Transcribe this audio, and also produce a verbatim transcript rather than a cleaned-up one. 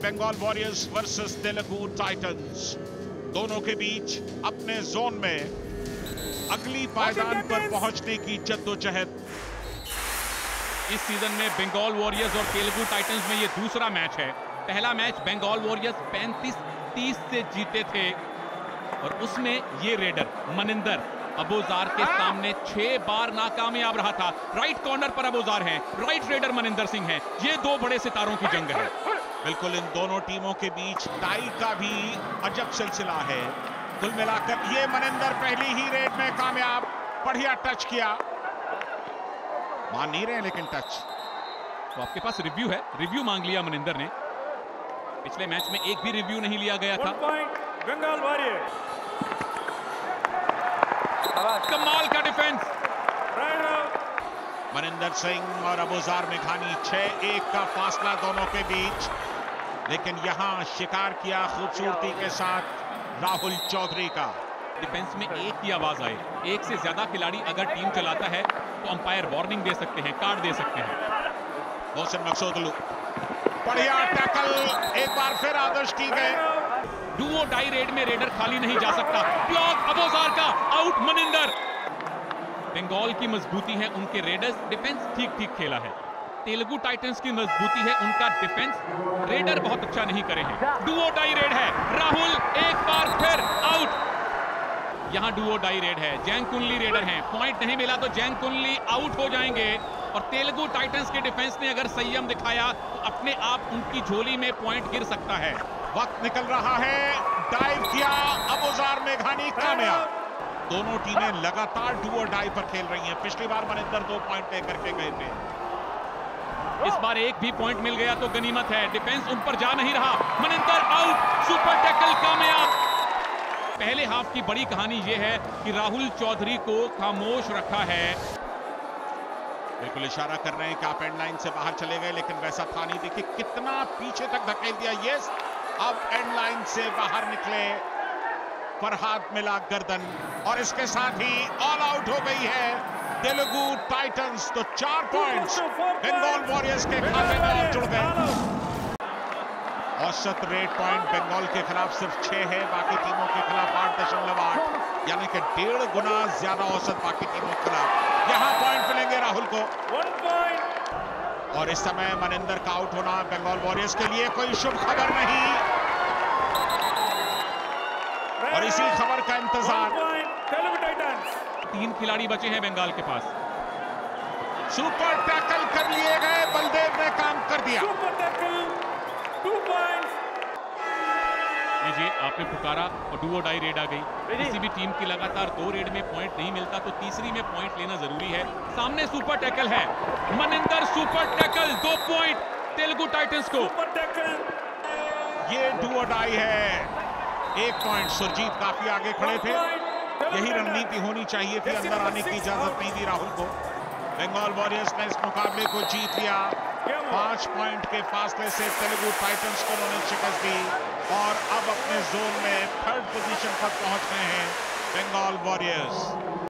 Bengal Warriors versus Telugu Titans. दोनों के बीच अपने जोन में अगली पायदान पर पहुंचने की जद्दोजहद। इस सीजन में बंगाल वॉरियर्स और तेलुगु टाइटंस में ये दूसरा मैच है। पहला मैच बंगाल वॉरियर्स पैंतीस तीस से जीते थे और उसमें ये रेडर मनिंदर अबोजार के सामने छह बार नाकामयाब रहा था। राइट कॉर्नर पर अबोजार हैं, राइट रेडर मनिंदर सिंह हैं। ये दो बड़े सितारों की जंग है। बिल्कुल इन दोनों टीमों के बीच टाई का भी अजब सिलसिला है। कुल मिलाकर ये मनिंदर पहली ही रेड में कामयाब। बढ़िया टच किया, मान नहीं रहे लेकिन टच। तो आपके पास रिव्यू है, रिव्यू मांग लिया मनिंदर ने। पिछले मैच में एक भी रिव्यू नहीं लिया गया था। बंगाल वॉरियर्स। कमाल का डिफेंस। मनिंदर सिंह और अबोजार मेघानी छह एक का फासला दोनों के बीच, लेकिन यहां शिकार किया खूबसूरती के साथ राहुल चौधरी का। डिफेंस में एक की आवाज आए, एक से ज्यादा खिलाड़ी अगर टीम चलाता है तो अंपायर वार्निंग दे सकते हैं, कार्ड दे सकते हैं। मोहसिन मकसूदलू बढ़िया टैकल, एक बार फिर आदर्श की गए। डुओ डाई रेड में रेडर खाली नहीं जा सकता। ब्लॉक अबोजार का, आउट मनिंदर। बंगाल की मजबूती है उनके रेडर्स, डिफेंस ठीक ठीक खेला है। तेलुगु टाइटंस की मजबूती है उनका डिफेंस, रेडर बहुत अच्छा नहीं करे हैं। डुओ डाई रेड है, राहुल एक बार फिर आउट। यहां डुओ डाई रेड है, जैंग कुनली रेडर हैं। पॉइंट नहीं मिला तो जैंग कुनली आउट हो जाएंगे। और तेलुगु टाइटंस के डिफेंस ने अगर संयम दिखाया तो अपने आप उनकी झोली में पॉइंट गिर सकता है। वक्त निकल रहा है, डाइव किया अबोजार मेघानी, कामयाब। दोनों टीमें लगातार डुओ डाई पर खेल रही हैं। पिछली बार मनिंदर दो पॉइंट लेकर के गए थे, इस बार एक भी पॉइंट मिल गया तो गनीमत है। डिफेंस उन पर जा नहीं रहा। मनिंदर आउट, सुपर टैकल कामयाब। पहले हाफ की बड़ी कहानी यह है कि राहुल चौधरी को खामोश रखा है। बिल्कुल इशारा कर रहे हैं कि आप एंड लाइन से बाहर चले गए, लेकिन वैसा था नहीं। देखिए कितना पीछे तक धकेल दिया। यस, अब एंड लाइन से बाहर निकले फरहाद मिलागर्दन और इसके साथ ही ऑल आउट हो गई है तेलुगु टाइटंस। तो चार पॉइंट्स बंगाल वॉरियर्स के खाते में और जुड़ गए। औसत रेट पॉइंट बंगाल के खिलाफ सिर्फ छह है, बाकी टीमों के खिलाफ आठ दशमलव आठ, यानी कि डेढ़ गुना ज्यादा औसत बाकी टीमों के खिलाफ। यहां पॉइंट मिलेंगे राहुल को। और इस समय मनिंदर का आउट होना बंगाल वॉरियर्स के लिए कोई शुभ खबर नहीं, और इसी खबर का इंतजार। तीन खिलाड़ी बचे हैं बंगाल के पास। सुपर टैकल कर लिए गए, बलदेव ने काम कर दिया। लीजिए, आपने पुकारा और डुओ डाई रेड आ गई। किसी भी टीम की लगातार दो रेड में पॉइंट नहीं मिलता तो तीसरी में पॉइंट लेना जरूरी है। सामने सुपर टैकल है, मनिंदर सुपर टैकल, दो पॉइंट तेलुगु टाइटंस को। ये डुओ डाई है, एक पॉइंट। सुरजीत काफी आगे खड़े थे, यही रणनीति होनी चाहिए थी, अंदर आने की इजाजत नहीं दी राहुल को। बंगाल वॉरियर्स ने इस मुकाबले को जीत लिया। पांच पॉइंट के फासले से तेलुगु टाइटंस को उन्होंने शिकस्त दी और अब अपने जोन में थर्ड पोजीशन पर पहुंच गए हैं बंगाल वॉरियर्स।